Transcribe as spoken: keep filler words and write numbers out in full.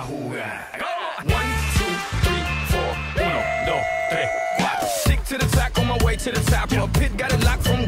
jugar. One, two, three, four, uno, dos, tres, cuatro. Stick to the track on my way to the top. Your pit got it locked from